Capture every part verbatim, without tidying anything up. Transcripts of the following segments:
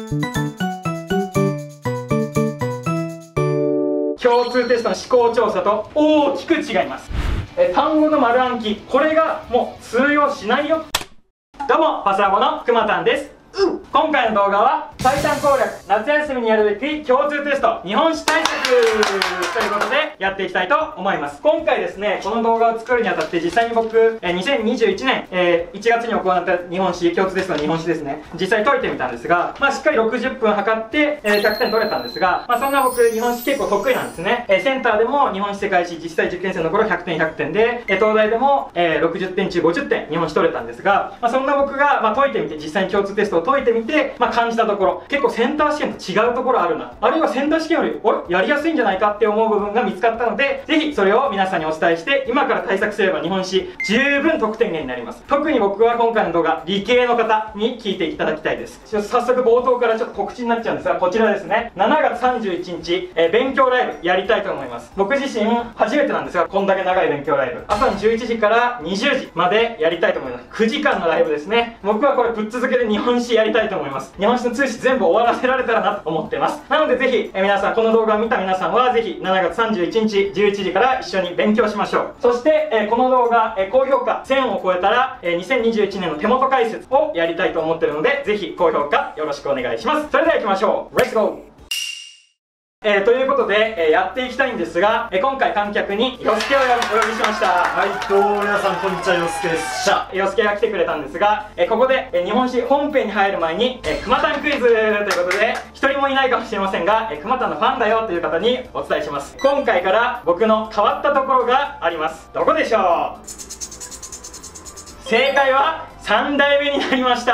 共通テストの思考調査と大きく違います。え単語の丸暗記、これがもう通用しないよ。どうもパスラボのくまたんです。うん、今回の動画は最短攻略、夏休みにやるべき共通テスト日本史対策ということでやっていきたいと思います。今回ですね、この動画を作るにあたって実際に僕、えにせんにじゅういちねん、えー、いちがつに行った日本史、共通テストの日本史ですね、実際解いてみたんですが、まあしっかりろくじゅっぷん測って、えー、ひゃくてん取れたんですが、まあそんな僕日本史結構得意なんですね。えー、センターでも日本史世界史実際受験生の頃ひゃくてんひゃくてんで、えー、東大でも、えー、ろくじゅってん中ごじゅってん日本史取れたんですが、まあそんな僕が、まあ、解いてみて、実際に共通テストを解いてみて、まあ感じたところ、結構センター試験と違うところあるな、あるいはセンター試験よりおやりやすいんじゃないかって思う部分が見つかったので、ぜひそれを皆さんにお伝えして今から対策すれば日本史十分得点源になります。特に僕は今回の動画理系の方に聞いていただきたいです。早速冒頭からちょっと告知になっちゃうんですが、こちらですね、しちがつさんじゅういちにち、えー、勉強ライブやりたいと思います。僕自身初めてなんですが、こんだけ長い勉強ライブ、朝のじゅういちじからにじゅうじまでやりたいと思います。くじかんのライブですね。僕はこれぶっ続けで日本史やりたいと思います。日本史の通史全部終わらせられたらなと思ってます。なのでぜひ、えー、皆さんこの動画を見た皆さんはぜひしちがつさんじゅういちにちじゅういちじから一緒に勉強しましょう。そして、えー、この動画、えー、高評価せんを超えたら、えー、にせんにじゅういちねんの手元解説をやりたいと思ってるので、ぜひ高評価よろしくお願いします。それでは行きましょう。レッツゴー。えー、ということで、えー、やっていきたいんですが、えー、今回観客によすけをお呼びしました。 はい、どうも皆さんこんにちは、よすけです。 よすけが来てくれたんですが、えー、ここで、えー、日本史本編に入る前に、えー、くまたんクイズということで、一人もいないかもしれませんが、えー、くまたんのファンだよという方にお伝えします。今回から僕の変わったところがあります。どこでしょう？正解はさんだいめになりました。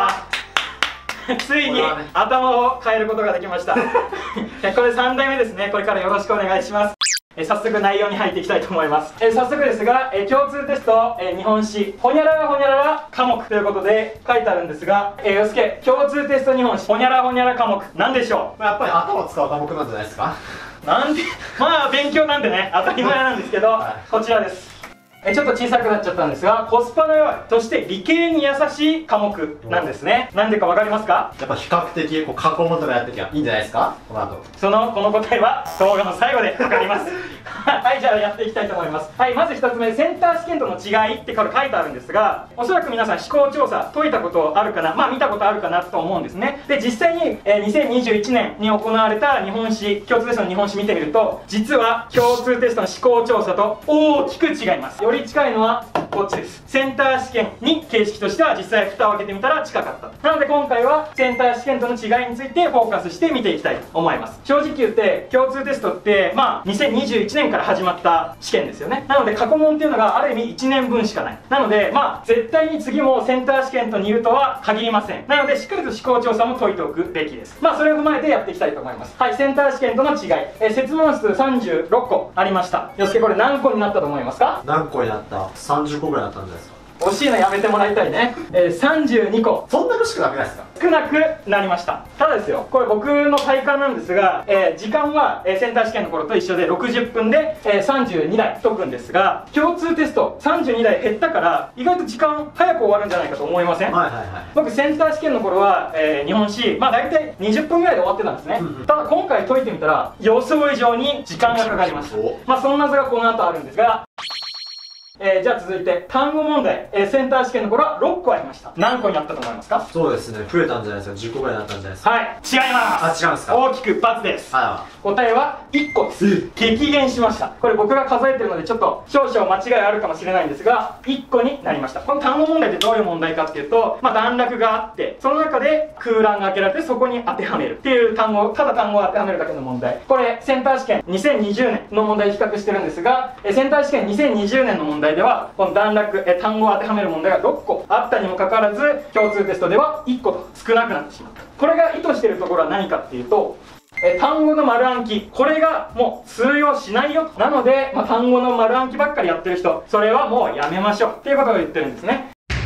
ついに頭を変えることができましたこれさんだいめですね。これからよろしくお願いします。え早速内容に入っていきたいと思います。え早速ですが、え共通テスト、え日本史ほにゃららほにゃらら科目ということで書いてあるんですが、えよすけ、共通テスト日本史ほにゃららほにゃらら科目何でしょう？ やっぱり頭を使う科目なんじゃないですか。 なんでまあ勉強なんでね、当たり前なんですけど、はい、こちらです。えちょっと小さくなっちゃったんですが、コスパの良い、そして理系に優しい科目なんですね。なんでか分かりますか？ やっぱ比較的こう過去問とかやってきゃいいんじゃないですか、この後。 そのこの答えは動画の最後で分かりますはい、じゃあやっていきたいと思います。はい、まずひとつめ、センター試験との違いってこれ書いてあるんですが、おそらく皆さん思考調査解いたことあるかな、まあ見たことあるかなと思うんですね。で実際に、えー、にせんにじゅういちねんに行われた日本史共通テストの日本史見てみると、実は共通テストの思考調査と大きく違います。より近いのはこっちです。センター試験に形式としては実際蓋を開けてみたら近かった。なので今回はセンター試験との違いについてフォーカスして見ていきたいと思います。正直言って共通テストってまあにせんにじゅういちねんから始まった試験ですよね。なので過去問っていうのがある意味いちねんぶんしかない。なのでまあ絶対に次もセンター試験と似るとは限りません。なのでしっかりと思考調査も解いておくべきです。まあそれを踏まえてやっていきたいと思います。はい、センター試験との違い、え設問数さんじゅうろっこありました。よすけ、これ何個になったと思いますか？ 何個になった？さんじゅっこぐらいだったんじゃないですか。 惜しいのやめてもらいたいね。えー、さんじゅうにこ。 そんなのしかなくないですか？ 少なくなりました。ただですよ、これ僕の体感なんですが、えー、時間は、えー、センター試験の頃と一緒でろくじゅっぷんで、えー、さんじゅうにだい解くんですが、共通テストさんじゅうにだい減ったから意外と時間早く終わるんじゃないかと思いません？はいはいはい。僕センター試験の頃は、えー、日本史まあ大体にじゅっぷんぐらいで終わってたんですね、うんうん、ただ今回解いてみたら予想以上に時間がかかりました。まあそんな図がこの後あるんですが、えー、じゃあ続いて単語問題、えー、センター試験の頃はろっこありました。何個になったと思いますか？ そうですね、増えたんじゃないですか。じゅっこぐらいになったんじゃないですか。 はい、違います。 あ、違うんですか。 大きく×です。 あ答えはいっこです。激減しました。これ僕が数えてるのでちょっと少々間違いあるかもしれないんですが、いっこになりました。この単語問題ってどういう問題かっていうと、まあ、段落があってその中で空欄が開けられてそこに当てはめるっていう単語、ただ単語を当てはめるだけの問題。これセンター試験にせんにじゅうねんの問題比較してるんですが、センター試験にせんにじゅうねんの問題ではこの段落え単語を当てはめる問題がろっこあったにもかかわらず、共通テストではいっこと少なくなってしまった。これが意図しているところは何かっていうと、え単語の丸暗記、これがもう通用しないよ。なので、まあ、単語の丸暗記ばっかりやってる人、それはもうやめましょうっていうことを言ってるんですね。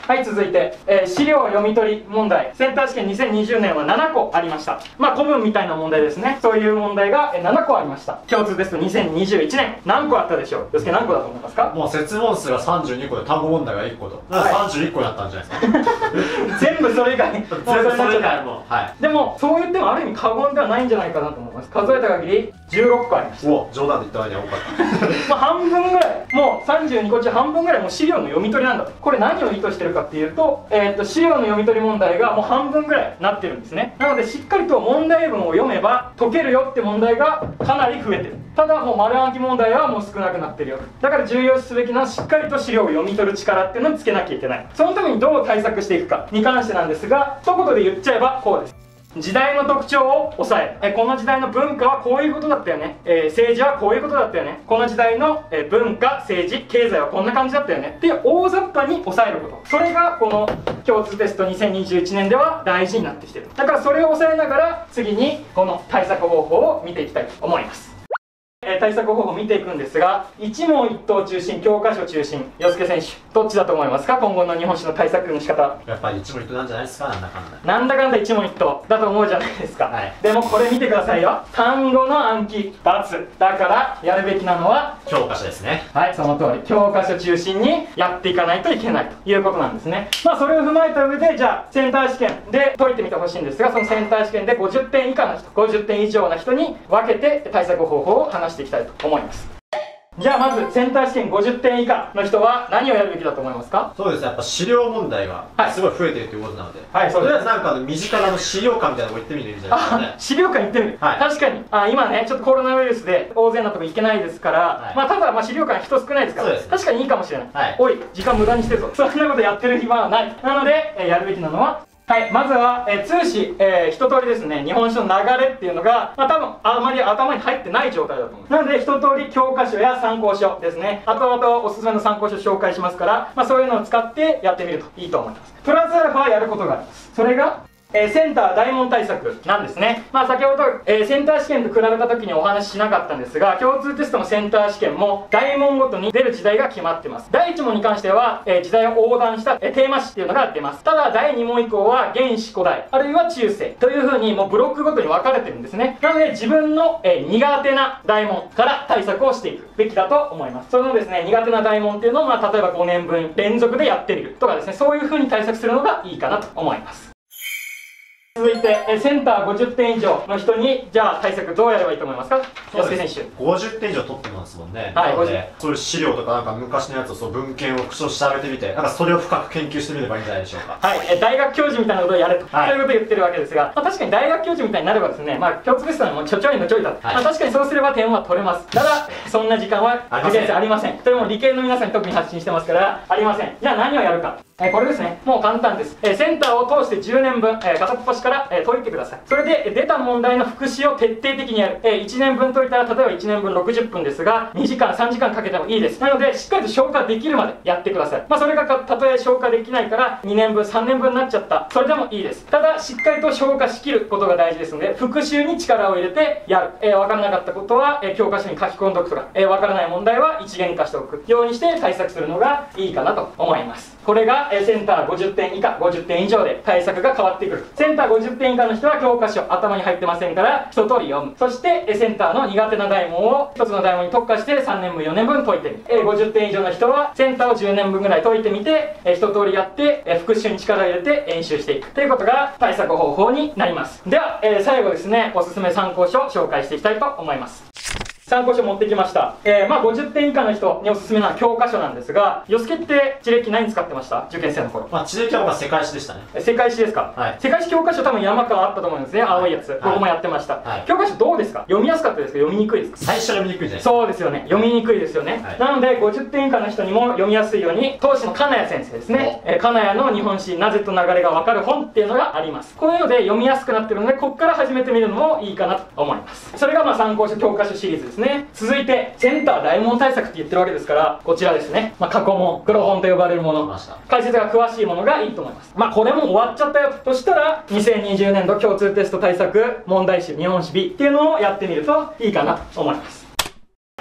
はい、続いて、えー、資料読み取り問題。センター試験にせんにじゅうねんはななこありました。まあ古文みたいな問題ですね。そういう問題がななこありました。共通テストにせんにじゅういちねん何個あったでしょう。よすけ何個だと思いますか？ もう設問数がさんじゅうにこで単語問題がいっこと。だからさんじゅういっこになったんじゃないですか。 全部それ以外。 全部それ以外も。はい。 でもそう言ってもある意味過言ではないんじゃないかなと思います。数えた限りじゅうろっこありました。 お、冗談で言った割には多かった。 まあ半分ぐらい、もうさんじゅうにこ中半分ぐらいもう資料の読み取りなんだと。これ何を意図してるかっていうと、えー、っと資料の読み取り問題がもう半分ぐらいなってるんですね。なのでしっかりと問題文を読めば解けるよって問題がかなり増えてる。ただもう丸暗記問題はもう少なくなってるよ。だから重要視すべきなのはしっかりと資料を読み取る力っていうのをつけなきゃいけない。そのためにどう対策していくかに関してなんですが、一言で言っちゃえばこうです。時代の特徴を抑える。えこの時代の文化はこういうことだったよね、えー、政治はこういうことだったよね、この時代の、えー、文化、政治、経済はこんな感じだったよねっていう大雑把に抑えること、それがこの共通テストにせんにじゅういちねんでは大事になってきてる。だからそれを抑えながら次にこの対策方法を見ていきたいと思います。えー、対策方法を見ていくんですが、一問一答中心、教科書中心、与助選手どっちだと思いますか？今後の日本史の対策の仕方。 やっぱり一問一答なんじゃないですか。なんだかんだなんだかんだ一問一答だと思うじゃないですか、はい、でもこれ見てくださいよ。単語の暗記×だからやるべきなのは教科書ですね。はい、 その通り、教科書中心にやっていかないといけないということなんですね。まあそれを踏まえた上で、じゃあセンター試験で解いてみてほしいんですが、そのセンター試験でごじゅってん以下の人、ごじゅってん以上の人に分けて対策方法を話していきたいと思います。じゃあまずセンター試験ごじゅってん以下の人は何をやるべきだと思いますか？ そうですね、やっぱ資料問題がすごい増えてるということなので、はい、 そうです。 とりあえずなんかあの身近なの資料館みたいなとこ行ってみるといいんじゃないですかね。 資料館行ってみる、はい、確かにあ今ねちょっとコロナウイルスで大勢のとこ行けないですから、はい、まあただまあ資料館人少ないですから、確かにいいかもしれない、はい、おい時間無駄にしてるぞ、そんなことやってる暇はない。なので、えー、やるべきなのは、はい、まずは、えー、通史、えー、一通りですね、日本史の流れっていうのが、まあ、多分あまり頭に入ってない状態だと思う。なので一通り教科書や参考書ですね、あとあとおすすめの参考書紹介しますから、まあ、そういうのを使ってやってみるといいと思います。プラスアルファやることがあります。それがえー、センター大問対策なんですね。まあ先ほど、えー、センター試験と比べた時にお話ししなかったんですが、共通テストのセンター試験も大問ごとに出る時代が決まってます。だいいち問に関しては、えー、時代を横断した、えー、テーマ史っていうのが出ます。ただだいに問以降は原始古代あるいは中世というふうにもうブロックごとに分かれてるんですね。なので自分の、えー、苦手な大問から対策をしていくべきだと思います。そのですね苦手な大問っていうのを、まあ、例えばごねんぶん連続でやってみるとかですね、そういうふうに対策するのがいいかなと思います。続いてえセンターごじゅってん以上の人にじゃあ対策どうやればいいと思いますか？安井選手ごじゅってん以上取ってますもんね。 はい、 なのでそういう資料とかなんか昔のやつをそう文献を復唱してあげてみて、なんかそれを深く研究してみればいいんじゃないでしょうか。 はい、え大学教授みたいなことをやれと、はい、そういうことを言ってるわけですが、まあ、確かに大学教授みたいになればですね、まあ共通テストにもちょちょいのちょいだと、はい、まあ、確かにそうすれば点は取れます。ただそんな時間は受験生ありません。それも理系の皆さんに特に発信してますからありません。じゃあ何をやるか、えこれですね、もう簡単です。えセンターを通してじゅうねんぶん、え片っ端から、え解いてください。それで出た問題の復習を徹底的にやる。えいちねんぶん解いたら例えばいちねんぶんろくじゅっぷんですが、にじかんさんじかんかけてもいいです。なのでしっかりと消化できるまでやってください。まあそれがたとえ消化できないからにねんぶんさんねんぶんになっちゃった、それでもいいです。ただしっかりと消化しきることが大事ですので、復習に力を入れてやる。えー、分からなかったことは、えー、教科書に書き込んでおくとか、えー、分からない問題は一元化しておくようにして対策するのがいいかなと思います。これが、えー、センターごじゅってん以下ごじゅってん以上で対策が変わってくる。センターごじゅってん以下の人は教科書頭に入ってませんから一通り読む。そしてえセンターの苦手な大問をひとつの大問に特化してさんねんぶんよねんぶん解いてみる。えごじゅってん以上の人はセンターをじゅうねんぶんぐらい解いてみてえ一通りやってえ復習に力を入れて演習していくということが対策方法になります。では、えー、最後ですね、おすすめ参考書を紹介していきたいと思います。参考書持ってきました。えー、まあごじゅってん以下の人におすすめな教科書なんですが、よすけって地歴何使ってました？受験生の頃。 まあ地歴は僕は世界史でしたね。 世界史ですか？はい。世界史教科書多分山川あったと思うんですね。青いやつ、はい、僕もやってました、はい、教科書どうですか？読みやすかったですか？読みにくいですか？ 最初読みにくいじゃないですか。そうですよね、読みにくいですよね、はい、なのでごじゅってん以下の人にも読みやすいように当時の金谷先生ですね、えー、金谷の日本史なぜと流れが分かる本っていうのがあります。こういうので読みやすくなってるので、ここから始めてみるのもいいかなと思います。それがまあ参考書教科書シリーズですね。続いてセンター大問対策って言ってるわけですから、こちらですね、まあ、過去問、黒本と呼ばれるもの、解説が詳しいものがいいと思います。まあこれも終わっちゃったよとしたらにせんにじゅうねんど共通テスト対策問題集日本史 B っていうのをやってみるといいかなと思います。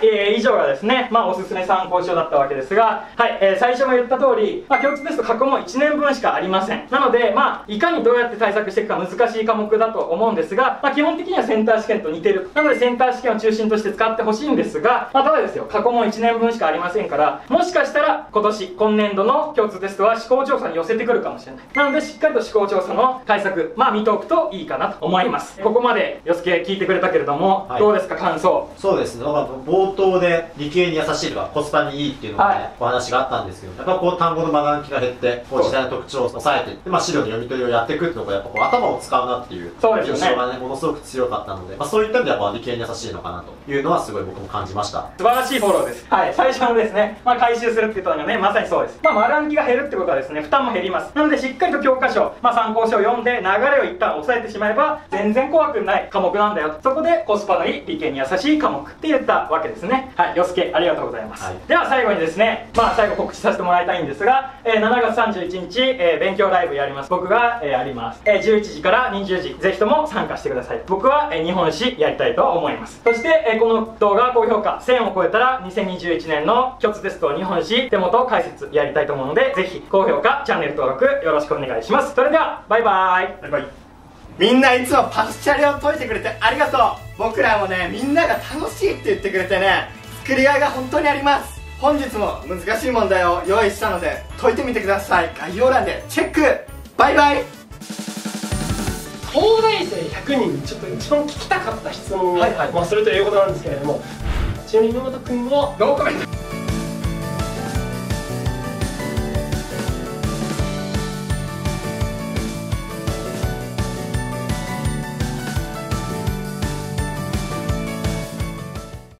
えー、以上がですね、まあおすすめ参考書だったわけですが、はい、えー、最初も言った通り、まあ、共通テスト過去問いちねんぶんしかありません。なので、まあいかにどうやって対策していくか難しい科目だと思うんですが、まあ、基本的にはセンター試験と似てる。なのでセンター試験を中心として使ってほしいんですが、まあ、ただですよ、過去問いちねんぶんしかありませんから、もしかしたら今年今年度の共通テストは思考調査に寄せてくるかもしれない。なのでしっかりと思考調査の対策、まあ見ておくといいかなと思います。ここまでよすけ聞いてくれたけれども、はい、どうですか感想。 そうですね、冒頭で理系に優しいとかコスパにいいっていうのがね、はい、お話があったんですけど、やっぱこう単語の学暗記が減ってこう時代の特徴を抑えていって、まあ、資料の読み取りをやっていくっていうのがやっぱこう頭を使うなっていう印象がねものすごく強かったので、まあ、そういった意味でやっぱ理系に優しいのかなというのはすごい僕も感じました。 素晴らしいフォローです。はい、最初のですね、まあ、回収するって言ったのがねまさにそうです。まあ、丸暗記が減るってことはですね負担も減ります。なのでしっかりと教科書、まあ、参考書を読んで流れを一旦押さえてしまえば全然怖くない科目なんだよ。そこでコスパのいい理系に優しい科目って言ったわけですね。はい、よすけありがとうございます。はい、では最後にですね、まあ最後告知させてもらいたいんですが、えー、しちがつさんじゅういちにち、えー、勉強ライブやります。僕が、えー、やります、えー、じゅういちじからにじゅうじぜひとも参加してください。僕は、えー、日本史やりたいと思います。そして、えー、この動画高評価せんを超えたらにせんにじゅういちねんの共通テスト日本史手元解説やりたいと思うので、ぜひ高評価チャンネル登録よろしくお願いします。それではバイバーイ。バイバイ。 みんないつもパスチャレを解いてくれてありがとう。僕らもねみんなが楽しいって言ってくれてね作りがいが本当にあります。本日も難しい問題を用意したので解いてみてください。概要欄でチェック。バイバイ。 東大生ひゃくにんにちょっと一番聞きたかった質問を、はいはい、まあそれということなんですけれども、ちなみに山本君はノーコメント。